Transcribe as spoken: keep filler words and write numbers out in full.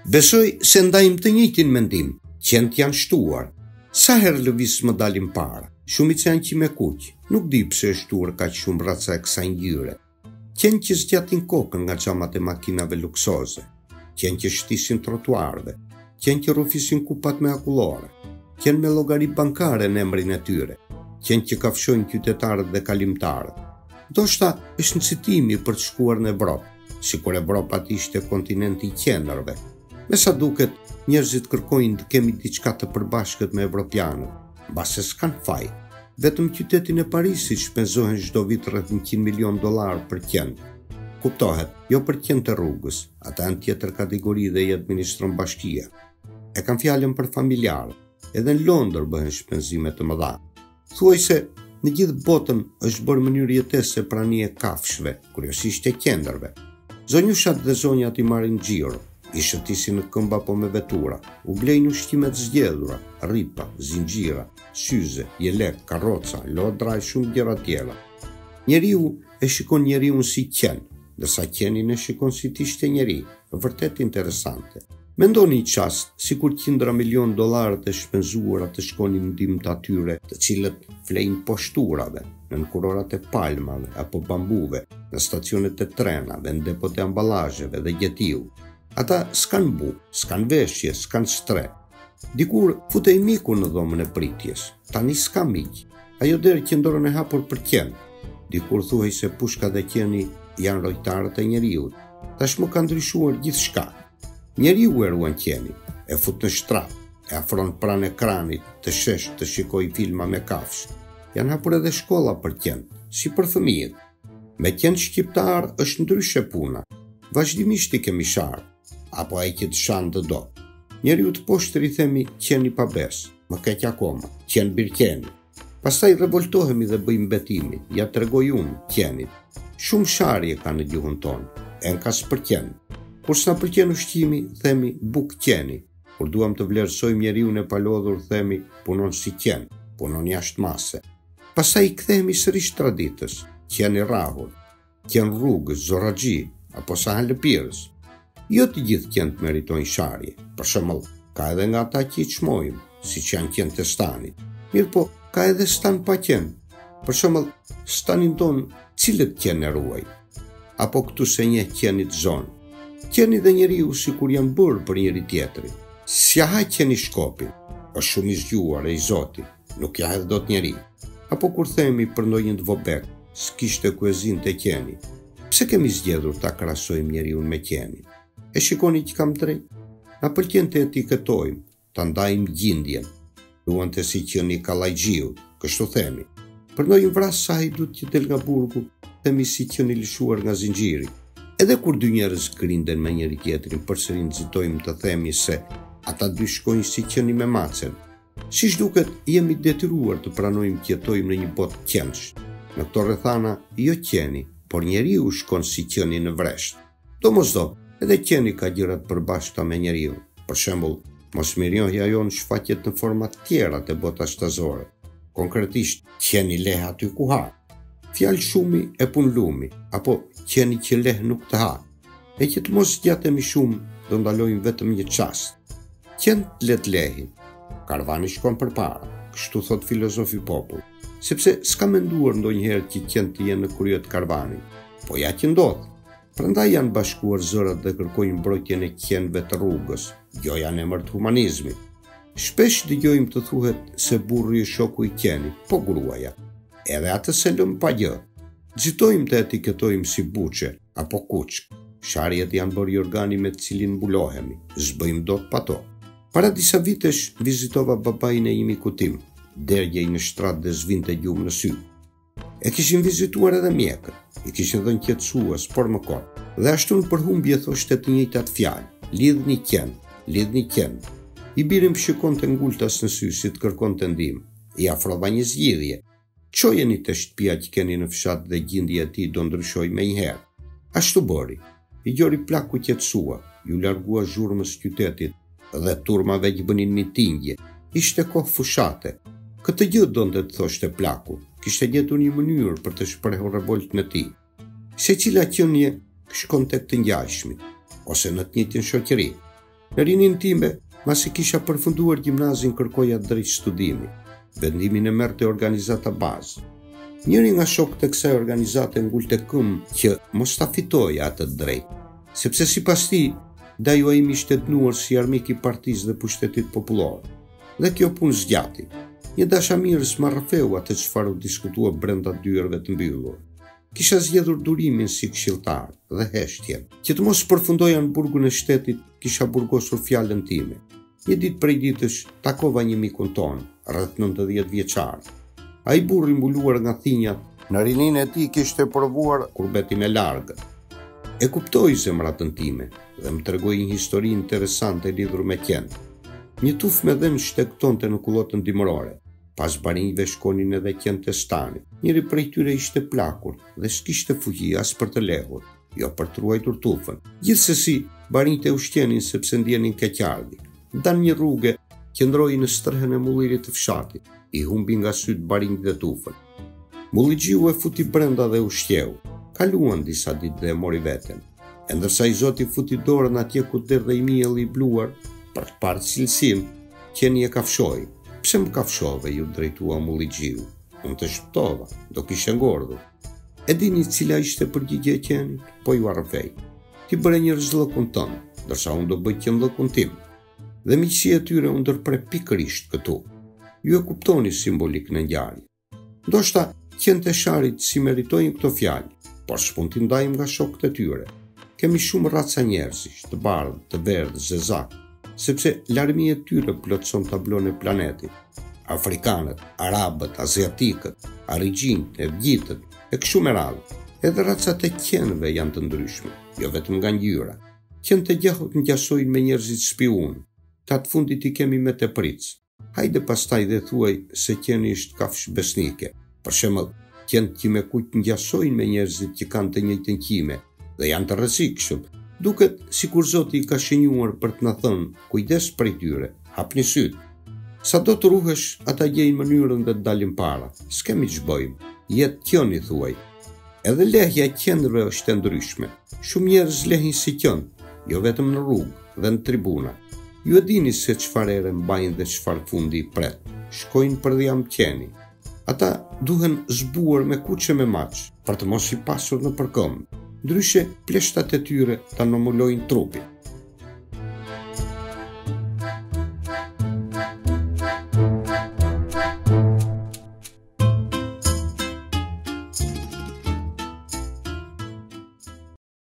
Besoj se ndajmë të njëjtin mendim, qenë janë shtuar. Sa herë lëviz më dalim para, shumica janë që me kuq, nuk di pse është shtuar kaq shumë raca e kësaj ngjyre. Qenë që zgjatin kokën nga xhamat e makinave luksoze, qenë që shtisin trotuarve, qenë që rrufisin kupat me akullore, qenë me llogari bankare në emrin e tyre, qenë që kafshojnë qytetarët dhe kalimtarët. Ndoshta është nëncitimi për të shkuar në Evropë, sikur Evropa të ishte kontinenti i qendrëve. Me sa duket, njerëzit kërkojnë të kemi diçka të përbashkët me evropianët, mbase s'kan faj. Vetëm qytetin e Parisit shpenzohen çdo vit rreth njëqind milion dollar për qend. Kuptohet, jo për qend të rrugës, ata janë tjetër kategori dhe i administron bashkia. E kam fjalën për familjarë, edhe në Londër bëhen shpenzime të mëdha. Thuaj se në gjithë botën është bërë mënyrë jetese prania e kafshëve, kryesisht e qendrëve. Zonjushat dhe zonjat i marrin xhiro, i shëtisin në këmba po me vetura, u blejnë ushqimet zgjedhura, ripa, zinxhira, syze, jelek, karroca, lodra e shumë gjëra tjera. Njeriu e shikon njeriun si qen, ndërsa qenin e shikon si t'ishte njeri, vërtet interesante. Mendoni një çast, sikur qindra milion dollarët e shpenzuara të shkonin ndihmë të atyre, të cilët flejnë poshturave, në kurorat e palmave apo bambuve, në stacionet e trenave, në depot e amballazheve dhe gjetiu. Ata s'kan bu, s'kan veshje, s'kan stre. Dikur futej miku në dhomën e pritjes, tani s'ka miq. Ajo derë qendrën e hapur për qen. Dikur thuhej se pushka dhe qeni janë rojtarët e njeriut. Tashmë ka ndryshuar gjithçka. Njeriu e ruan qenin, e fut në shtrat, e afron pranë ekranit, të shesh të shikoj filma me kafsh. Janë hapur edhe shkolla për qen, si për fëmijët. Me qen shqiptar është ndryshe puna. Vazhdimisht i kemi sharë, apo ai që të shanë të do. Njeriu të poshtër i themi qeni pa bes, më keq akoma, qen birqeni. Pastaj revoltohemi dhe bëjmë betimin, ja tregoj unë qenit. Shumë sharje ka në gjuhën tonë, enkas për qen. Kur s'na pëlqen ushqimi, themi buk qeni. Kur duam të vlerësojmë njeriun e palodhur, themi punon si qen, punon jashtë mase. Pastaj kthehemi sërish traditës, qeni rrahur, qen rrugës, zorraxhi, apo sahan lëpirës. Jo të gjithë qenët meritojnë sharje, për shembull, ka edhe nga ata që i çmojmë, siç janë qenët e stanit. Mirë po, ka edhe stan pa qen. Për shembull, stanin ton, cilët qenë e ruaj? Apo këtu se një qenit zonë. Qeni dhe njeriu sikur janë bërë për njëri tjetrin. S'ja ha qeni shkopin, është shumë i zgjuar e i Zoti, nuk ja hedh dot njeri. Apo kur themi për ndonjë të vobek, s'kishte ku e zinte qeni. Pse kemi zgjedhur ta krahasojmë njeriun me qenin? E shikoni që kam drejt? Na pëlqen të etiketojmë, ta ndajmë gjindjen. Duante si qeni kallajxhiut, kështu themi. Për ndonjë vras sa ai duhet që del nga burgu, themi si qeni lëshuar nga zinxhiri. Edhe kur dy njerëz grinden me njëri tjetrin, përsëri nxitojmë të themi se ata dy shkojnë si qeni me macen. Siç duket, jemi detyruar të pranojmë që jetojmë në një botë qenësh. Në këto rrethana, jo qeni, por njeriu shkon si qeni në vresht. Domosdo, edhe qeni ka gjëra të përbashkëta me njeriu. Për shembull, mosmirnjohja jonë shfaqet në forma të tjera të botës shtazore. Konkretisht, qeni leh aty ku ha. Fjalë shumi e pun lumi, apo qeni që leh nuk të ha. E që të mos zgjatemi shumë, do ndalojmë vetëm një çast. Qenët let lehin, karvani shkon përpara, kështu thot filozofi popull, sepse s'ka menduar ndonjëherë që qenët të jenë në krye të karvanit, po ja që ndodh. Prandaj janë bashkuar zërat dhe kërkojnë mbrojtjen e qenëve të rrugës, jo janë emër të humanizmit. Shpesh dëgjojmë të thuhet se burri është shoku i qenit, po gruaja. Edhe atë se lëm pa gjë. Nxitojmë të etiketojmë si buçe apo kuçk. Sharjet janë bërë organi me të cilin mbulohemi, s'bëjmë dot pa to. Para disa vitesh vizitova babain e një miku tim, dergjej në shtrat dhe zvinte gjumë në sy. E kishin vizituar edhe mjekët, i kishin dhënë qetësues, por më kot. Dhe ashtu në përhumbje thoshte të njëjtat fjalë, lidhni qen, lidhni qen. I birim shikonte ngultas në sy si të kërkonte ndihmë. I afrova një zgjidhje. Çojeni te shtëpia që keni në fshat dhe gjendja e tij do ndryshojë menjëherë. Ashtu bëri. I gjori plaku qetësua, ju largua zhurmës qytetit dhe turmave që bënin mitingje. Ishte kohë fushate. Këtë gjë donte të thoshte plaku. Kishte gjetur një mënyrë për të shprehur revoltën e tij. Secila qenie shkon tek të ngjashmit, ose në të njëjtin shoqëri. Në rinin time, masi kisha përfunduar gjimnazin, kërkoja drejt studimi. Vendimin e merrte organizata bazë. Njëri nga shokët e kësaj organizate ngulte këmbë që mos ta fitoja atë drejt, sepse sipas tij, dajo im ishte dënuar si armik i partisë dhe pushtetit popullor. Dhe kjo punë zgjati. Një dashamirës ma rrëfeu atë çfarë u diskutua brenda dyerve të mbyllur. Kisha zgjedhur durimin si këshilltar dhe heshtjen. Që të mos përfundoja në burgun e shtetit, kisha burgosur fjalën time. Një ditë prej ditësh takova një mikun ton, rreth nëntëdhjetë vjeçar. Ai burri mbuluar nga thinjat, në rinin e tij kishte provuar kurbeti me largët. E kuptoi zemratën time dhe më tregoi një histori interesante lidhur me Qen. Një tuf me dhenë shtektonte në kullotën dimërore. Pas barinjve shkonin edhe Qen të stani. Njëri prej tyre ishte plakur dhe s'kishte fuqi as për të lehur, jo për të ruajtur tufën. Gjithsesi, barinjt e ushqenin sepse ndjenin keqardhje. Dan një rrugë, qëndroi në strehën e mullirit të fshatit, i humbi nga syt barinjt dhe tufën. Mulligjiu e futi brenda dhe ushqeu. Kaluan disa ditë dhe e mori veten. E ndërsa i zoti futi dorën atje ku derdhej mielli i bluar, për të parë cilësinë, Qeni e kafshoi. Pse më kafshove, ju drejtua mulligjiu. Unë të shpëtova, do kishe ngordhur. E dini cila ishte përgjigje e Qenit? Po ju arrëfej. Ti bëre një rëzllëkun tënë, ndërsa unë do bëj qëndllëkun tim. Dhe miqësia e tyre u ndërpre pikërisht këtu. Ju e kuptoni simbolik në ngjarje. Ndoshta Qentë e sharit si meritojnë këto fjalë, por s'pun t'i ndajmë nga shokët e tyre. Kemi shumë raca njerëzish, të bardhë, të verdhë, zezak, sepse larmia e tyre plotson tablon e planetit. Afrikanët, arabët, aziatikët, arigjinët, evgjitët, e kështu me radhë. Edhe racat e qenëve janë të ndryshme, jo vetëm nga ngjyra. Qenë të gjahut ngjasojnë me njerëzit spiun, të atë fundit i kemi me të pric. Hajde pastaj dhe thuaj se Qeni është kafsh besnike. Për shembull, Qenë që me kujt ngjasojnë me njerëzit që kanë të njëjtën qime dhe janë të rrezikshëm. Duket sikur Zoti i ka shenjuar për të na thënë, kujdes prej tyre, hapni syt. Sa do të ruhesh, ata gjejnë mënyrën dhe të dalin para. S'kemi ç'bëjmë. Jetë Qeni thuaj. Edhe lehja e qenëve është e ndryshme. Shumë njerëz lehin si qen, jo vetëm në rrugë dhe në tribuna. Ju e dini se çfarë ere mbajnë dhe çfarë fundi i pret. Shkojnë për dhjam Qeni. Ata duhen zbuar me kuqe me maç, për të mos i pasur në përkëmbë. Ndryshe, pleshtat e tyre ta nomulojnë trupin.